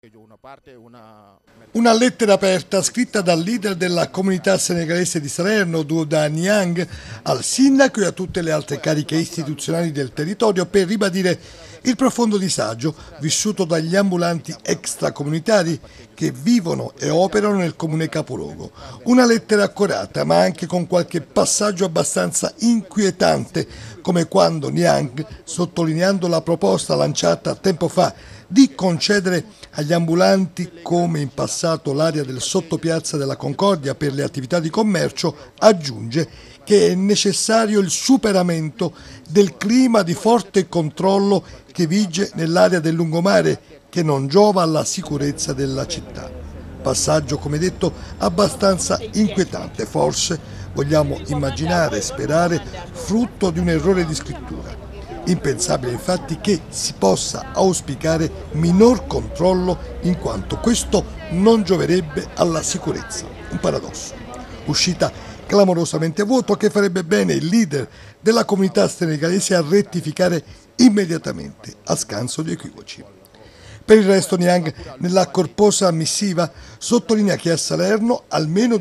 Una lettera aperta scritta dal leader della comunità senegalese di Salerno, Douda Niang, al sindaco e a tutte le altre cariche istituzionali del territorio per ribadire il profondo disagio vissuto dagli ambulanti extracomunitari che vivono e operano nel comune capoluogo. Una lettera accurata, ma anche con qualche passaggio abbastanza inquietante, come quando Niang, sottolineando la proposta lanciata tempo fa di concedere agli ambulanti, come in passato, l'area del sottopiazza della Concordia per le attività di commercio, aggiunge che è necessario il superamento del clima di forte controllo che vige nell'area del lungomare, che non giova alla sicurezza della città. Passaggio, come detto, abbastanza inquietante, forse, vogliamo immaginare e sperare, frutto di un errore di scrittura. Impensabile infatti che si possa auspicare minor controllo, in quanto questo non gioverebbe alla sicurezza. Un paradosso. Uscita clamorosamente a vuoto che farebbe bene il leader della comunità senegalese a rettificare immediatamente, a scanso di equivoci. Per il resto Niang, nella corposa missiva, sottolinea che a Salerno almeno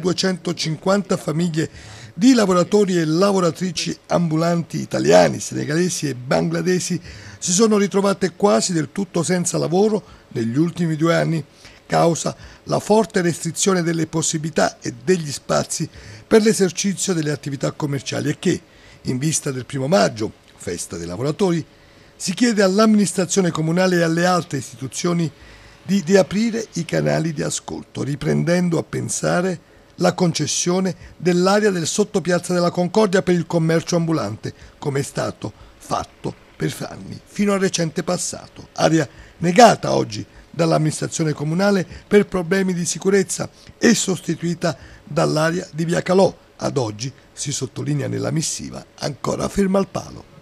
250 famiglie di lavoratori e lavoratrici ambulanti italiani, senegalesi e bangladesi si sono ritrovate quasi del tutto senza lavoro negli ultimi 2 anni, causa la forte restrizione delle possibilità e degli spazi per l'esercizio delle attività commerciali e che, in vista del 1° maggio, festa dei lavoratori, si chiede all'amministrazione comunale e alle altre istituzioni di riaprire i canali di ascolto, riprendendo a pensare la concessione dell'area del sottopiazza della Concordia per il commercio ambulante, come è stato fatto per anni, fino al recente passato. Area negata oggi dall'amministrazione comunale per problemi di sicurezza e sostituita dall'area di Via Calò, ad oggi, si sottolinea nella missiva, ancora ferma al palo.